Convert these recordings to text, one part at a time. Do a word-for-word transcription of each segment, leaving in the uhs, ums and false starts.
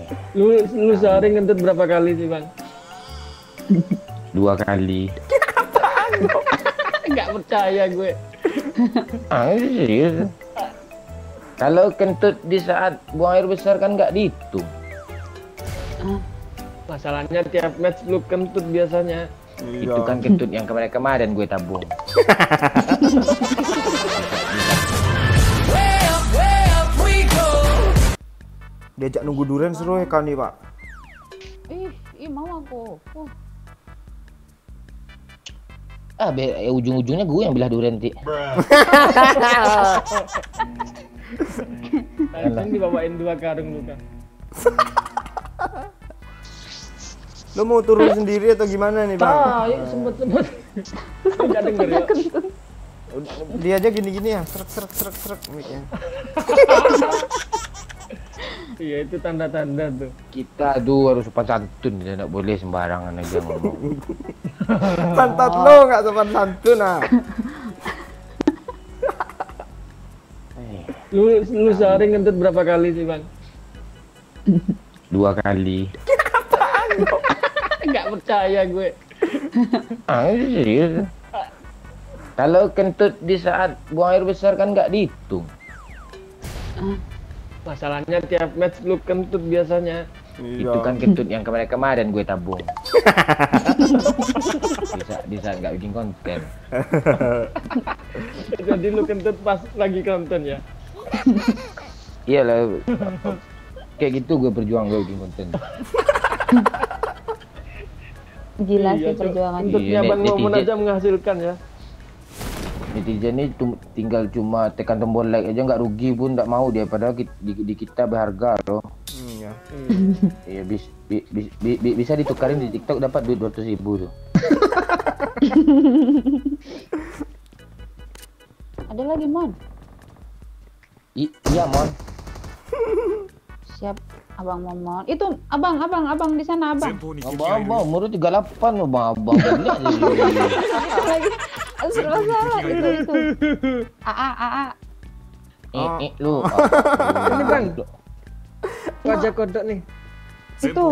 Lu lu sehari ngentut berapa kali sih, Bang? Dua kali. Nggak percaya gue. Ah, serius. Kalau kentut di saat buang air besar kan nggak dihitung. Masalahnya tiap match lu kentut biasanya. Iya. Itu kan kentut yang kemarin-kemarin gue tabung. Diajak nunggu durian seru ya kan nih, Pak? Ih, ih mau aku. Uh. Ah, be- eh, ujung-ujungnya gue yang belah durian, Ti. Langsung dibawain dua karung lu kan. Lo mau turun sendiri atau gimana nih, Bang? Ah, ya sempet-sempet. Enggak denger ya. Dia aja gini-gini ya, serak serak serak serak mic-nya. Iya, itu tanda-tanda tuh. Kita tuh harus sopan santun, tidak boleh sembarangan aja ngomong. Pantat lo nggak sopan santun ah. Lu lu sehari ngentut berapa kali sih, Bang? Dua kali. Nggak percaya gue. Ah, serius. Kalau kentut di saat buang air besar kan nggak dihitung. Masalahnya tiap match lu kentut biasanya. Itu kan kentut yang kemarin-kemarin gue tabung. Bisa bisa nggak bikin konten. Jadi lu kentut pas lagi konten ya. Iyalah. Kayak gitu gue berjuang gue bikin konten. Gila Iya, sih Cok. perjuangan. Kentutnya Iya, Bang netizen. Momon aja menghasilkan ya. Netizen ini tum- tinggal cuma tekan tombol like aja nggak rugi pun nggak mau dia, padahal ki- di, di kita berharga loh. Iya. Iya bis, bi, bi- bi- bi- bisa ditukarin di TikTok dapat duit dua ratus ribu tuh. Ada lagi, Mon. I- iya mon. Siap, Abang Momon. Itu Abang, Abang, Abang di sana, Abang. Abang abang umur tiga puluh delapan loh bang abang. Lihat Lagi serba salah itu itu. A A A A. eh, eh, lu. Ini, Bang. Wajah kodok nih. Itu.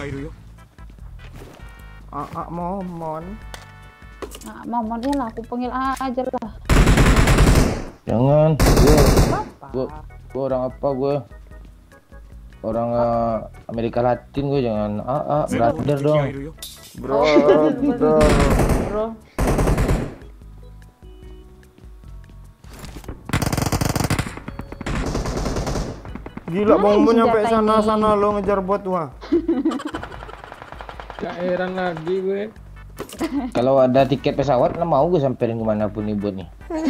Ah, ah, momon. Nah, Momon ya lah, aku panggil A A aja lah. Jangan. Gue, Apa? gue, gue orang apa gue? Orang eh, Amerika Latin gue, jangan ah ah brother dong. Bro, bro. Bro. Gila Mana Bang Mon senjata nyampe ini? sana-sana lo ngejar bot wah. Gak heran lagi gue. Kalau ada tiket pesawat, lah mau gue samperin kemanapun nih buat nih.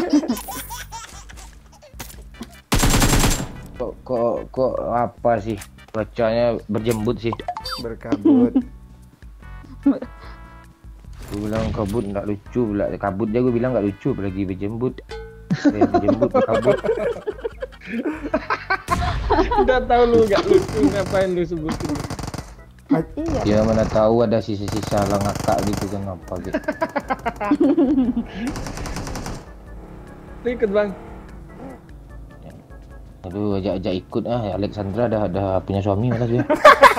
Kok kok kok apa sih? Cuacanya berjembut sih. Berkabut. Gue bilang kabut nggak lucu, pula kabut aja gue bilang nggak lucu, apalagi berjembut. Saya berjembut berkabut. Udah tahu lu gak lucu, ngapain lu sebutin? Iya. Ya mana tahu ada sisa-sisa lah ngakak gitu kan apa gitu. Lu ikut, Bang. Aduh ajak-ajak ikut ah, Alexandra dah dah punya suami malah dia.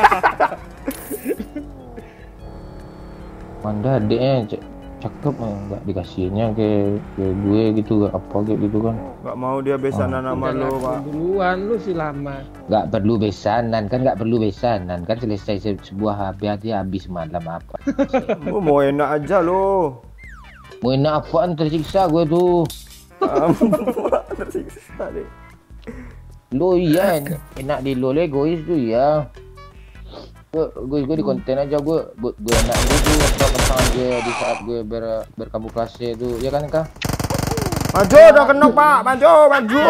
Manda adeknya c- cakep eh, nggak dikasihnya ke ke gue gitu gak apa kayak gitu kan. Gak mau dia besanan sama Udah lo, ngaku Pak. duluan, lu sih lama. Nggak perlu besanan kan, nggak perlu besanan kan, selesai se- sebuah hati habis malam apa. Lu mau enak aja lo. Mau enak apaan, tersiksa gue tuh. Tersiksa deh. Lo iya en- enak di lo le egois tuh ya. Gue gue gue di konten aja gue gue, gue enak gitu apa kesang aja di saat gue ber berkamuflase itu ya kan kak. Maju udah kena Pak, maju, maju.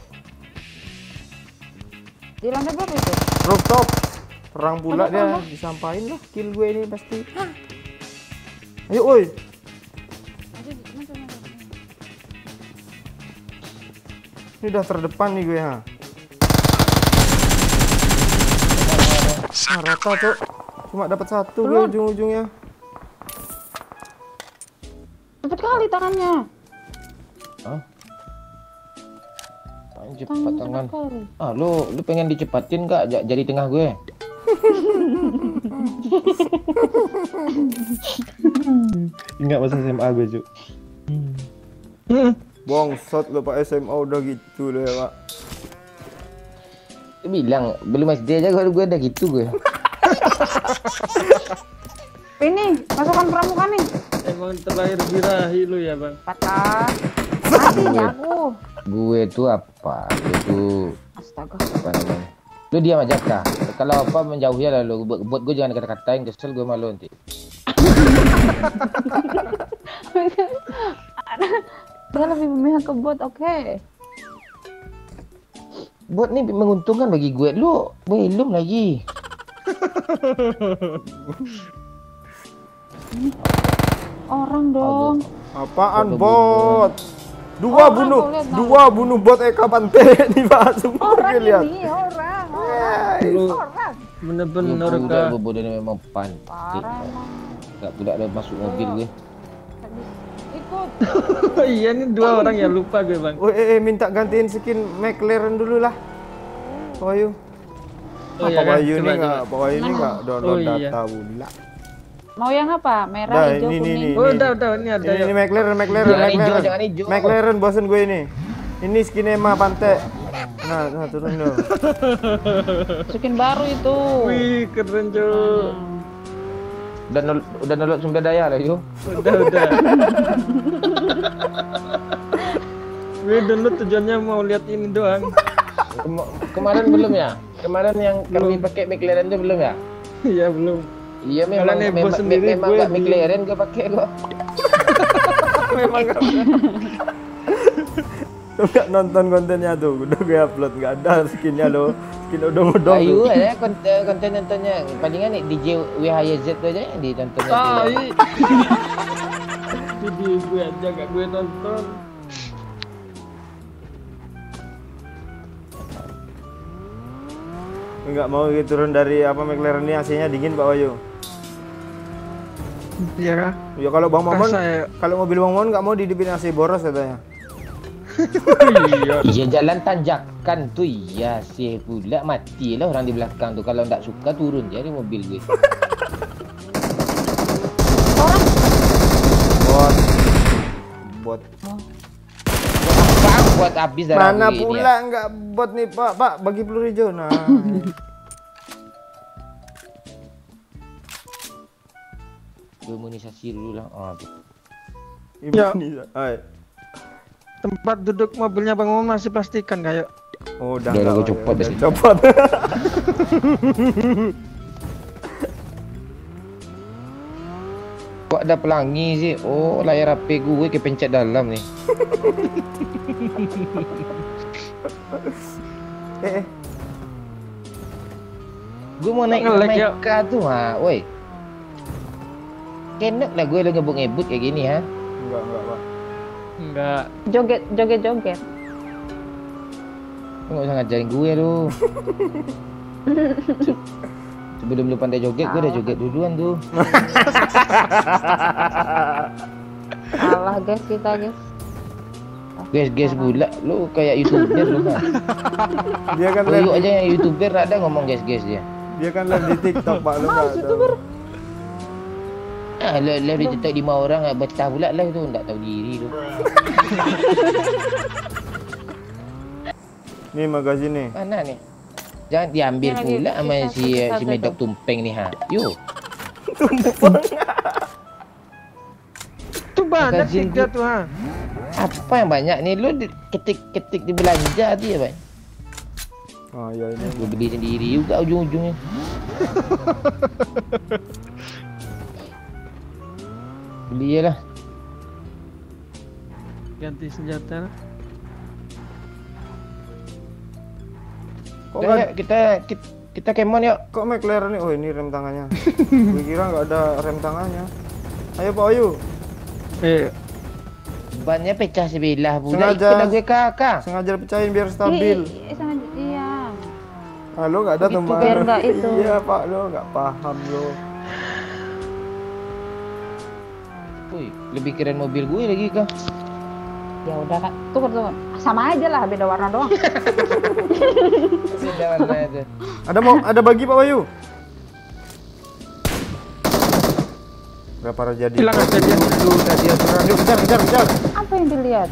Di lantai berapa itu? Rooftop. Perang pula Apa, dia, apa? disampain lah kill gue ini pasti. Ayo, oi. Maju, maju, maju. Ini udah terdepan nih gue ha. Nah, rata tuh. Cuma dapat satu gue Belum. ujung-ujungnya. Cepet kali tangannya. Hah? Main cepat Tangan tangan. cepet kali. Ah lu lu pengen dicepatin kak jadi tengah gue? Ingat masa S M A gue, Cuk. Bongsot lo Pak, S M A udah gitu loh ya Pak. Dia bilang belum S D aja kalau gue udah gitu gue. Ini masukkan pramuka nih. Emang terlahir birahi lu ya, Bang. Patah. Matinya aku. Gue tuh apa? Itu Astaga. apa namanya? Lu diam aja kah? Kalau apa menjauh ya lalu buat, buat gue jangan kata-katain, kesel gue malu nanti. Dia lebih memihak ke bot, oke. Bot nih menguntungkan bagi gue. Lu belum lagi. Orang dong. Apaan Bot, bot? Dua Orang bunuh, tuh, lihat, Bang. dua bunuh bot Eka Pante nih Pak. Semua Orang gue lihat. ini, orang, Yeay. Lu orang. bener-bener Budak kah? bodoh ini memang pantik. Parah emang. Gak pula ada masuk mobil gue. Ikut. Iya nih dua orang ya, lupa gue, Bang. Oh, eh, eh, minta gantiin skin McLaren dulu lah. Pak Wahyu. Oh, Ah, iya Pak kan? Wahyu ini Coba, nggak, coba. Pak Wahyu ini nggak download Oh, iya. data pula. Mau yang apa? Merah, Dah, hijau, ini, ini, kuning. ini. Oh, udah, udah, ini ada Ini, ya. ini McLaren, McLaren, Jangan hijau, McLaren. jangan hijau. McLaren bosen gue ini. Ini skin Emma Pante. Nah, nah turun dong. Skin baru itu. Wih, keren, Cuk. Udah nol, udah nolok sumber daya lah yuk. Udah, udah. Gue dulu tujuannya mau lihat ini doang. Kem- kemarin belum ya? Kemarin yang kami pakai McLaren itu belum ya? Iya, belum. Iya memang Kalian heboh memang, sendiri, memang gue gak belum. McLaren gue pakai gua. Memang nggak. Lu nggak nonton kontennya tuh, udah gue upload nggak ada skinnya lo, skin udah modong Ayo tuh. ya konten konten nontonnya. Palingan nih D J W H Y Z tuh aja yang ditontonnya. Tai. Jadi gue aja gak gue nonton. Nggak mau gitu turun dari apa McLaren ini, A C-nya dingin Pak Wahyu. Iya kah? Ya kalau Bang Momon, Saya. kalau mobil Bang Momon nggak mau dihidupin A C boros katanya. Iya. Iya jalan tanjakan tuh iya sih pula matilah orang di belakang tuh kalau nggak suka turun jadi mobil gue. Bot, bot. Bang buat habis darah Mana gue ini pula nggak bot nih Pak, Pak bagi peluru hijau. Nah, ya. Imunisasi dulu lah. Oh, tuh. Ya. ini, ay. Tempat duduk mobilnya Bang Momon masih plastikan kayak. Oh, udah Udah, nggak, gue Pak, copot udah deh. copot. Kok ada pelangi sih? Oh layar H P gue kepencet dalam nih. eh, eh. Gue mau naik Nge-lag, ya. Meka tuh ha, woi. Kenek lah gue lo ngebut-ngebut kayak gini ha. Enggak, enggak Pak. Enggak. Joget, joget, joget. Lu nggak usah ngajarin gue lu. Se- Sebelum lu pandai joget, gue udah joget duluan tuh. Salah guys kita guys. Guys, guys pula, lu kayak youtuber lu kan. Dia kan Lu live, aja yang youtuber ada ngomong guys guys dia. dia kan live di TikTok Pak, lu nggak tahu. Ah, live live di TikTok lima orang ah, betah pula live tu, tak tahu diri tu. Nih magazin nih. Mana ni? Jangan diambil Ini lagi pula sama kisah- si kisah si tu Medok tu. tumpeng ni ha. Yo. Itu banyak Magazin tiga gue- tuh ha. Apa yang banyak ni? Lu di- ketik-ketik di belanja tu ya, Bang. Oh iya ini. Gue beli sendiri juga ujung-ujungnya. Beli je lah. Ganti senjata. Kok Udah, nggak, yuk, kita kita kita kemon yuk. kok McLaren nih? Oh ini rem tangannya. Gue kira nggak ada rem tangannya. Ayo Pak Ayu. Eh, Bannya pecah sebelah pula. Sengaja. Ikut gue kakak. Sengaja pecahin biar stabil. Ih, ih, sengaja iya. Ah, lo nggak ada Gitu, teman. biar nggak itu. Iya Pak, lo nggak paham lo. Wih, lebih keren mobil gue lagi kah? Ya udah kak, tuker tuker. Sama aja lah, beda warna doang. Beda warna itu. Ada mau ada bagi Pak Bayu? Prepare jadi. Hilang aja dia. Dulu udah dia serang. Yuk kejar kejar kejar. Apa yang dilihat?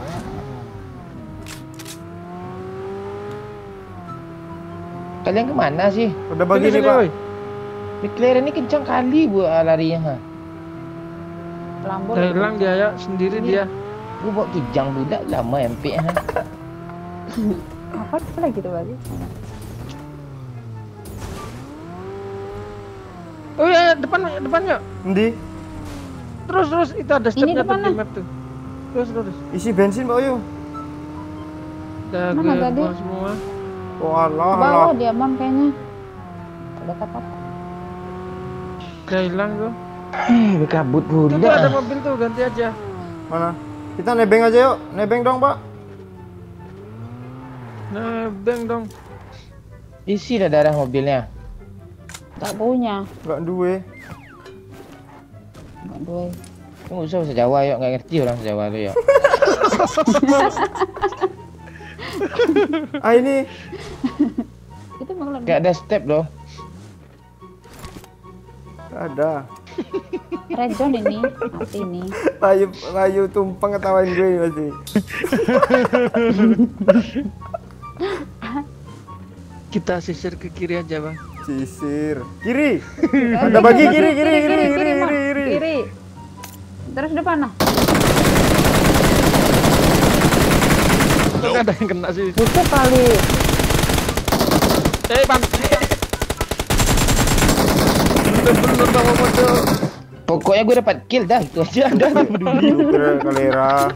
Kalian kemana sih? Udah bagi Sini, nih sini, Pak. woi. McLaren ini kencang kali buat larinya ha. Lambol. Udah hilang dia ya, sendiri dia. Gua bawa kijang budak lama M P ha. Apa lagi tuh bagi? Oh iya, depan, depan yuk. Endi? Terus, terus itu ada stepnya tuh depan, di nah. map tuh. Terus, terus. Isi bensin Pak Ayu. Udah Mana gue tadi? buang semua. Oh Allah Bawah Allah. dia mam kayaknya. Ada apa? Udah hilang tuh. Eh, kabut Itu tuh budak. ada mobil tuh, ganti aja. Mana? Kita nebeng aja yuk. Nebeng dong Pak. Nah, bang dong. Isi dah darah mobilnya. Gak punya. Enggak duwe. Gak duwe. Tunggu usah bahasa Jawa yuk, nggak ngerti orang Jawa tuh ya. Ah ini. Itu malah Gak ada step loh. Nggak ada. red zone ini. Mati ini. Layu layu tumpeng ketawain gue ini pasti. Kita sisir ke kiri aja, Bang. Sisir. Kiri. Ada bagi kiri kiri kiri kiri kiri Mam. kiri. Kiri. Terus depan nah. Tuh ada yang kena sih. Butuh kali. Eh, Bang. Bener-bener sama model. Pokoknya gue dapat kill dah, itu aja dah. Super kalera.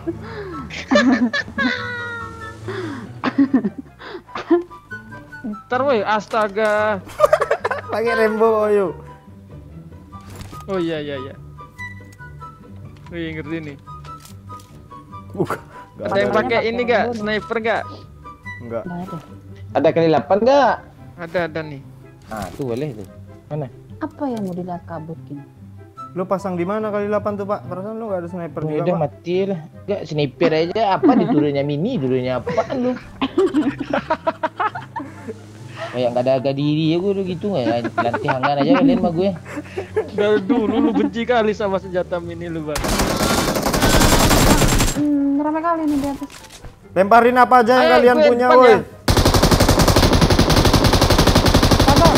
Ntar woi, astaga. Pakai Rembo Ayu. Oh iya iya iya. Wih, ngerti nih. Bukan. Nggak Ada yang Katanya pakai pakai ini gak? Rambo. Sniper gak? Enggak. Gak ada. Ada kali delapan nggak? Ada ada nih. Ah, tuh boleh tuh. Mana? Apa yang mau dilihat kabut gini? Lu pasang di mana kali delapan tuh Pak? Perasaan lu nggak ada sniper Oh, juga udah Pak. mati lah. Gak sniper aja. Apa diturunya mini, dulunya apaan lu? Kayak nggak ada harga diri ya gue udah gitu nggak. Lantihangan aja kalian sama gue. Dari dulu lu benci kali sama senjata mini lu, Bang. Hmm, ramai kali nih di atas. Lemparin apa aja yang Ayo, kalian gue punya depan woi. ya. Sabar.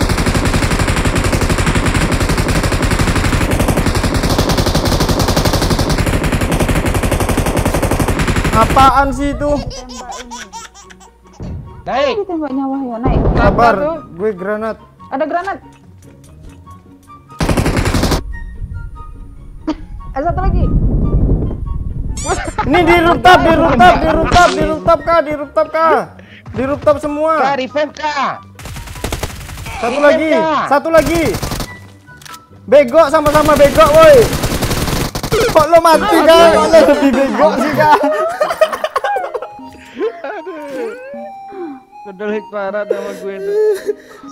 Apaan sih itu? Tembak ini. Naik. Ini tembak nyawa ya naik. Sabar, tuh? gue granat. Ada granat. Ada satu lagi. Ini di rooftop, di rooftop, di rooftop, di rooftop kah, di rooftop kah? Di rooftop semua. Kak, revive kak. Satu Revive, lagi, Kak. satu lagi. Bego sama-sama bego woi. Kok lo mati kan? Kok lo lebih bego sih kak? Udah hit parah sama gue tuh.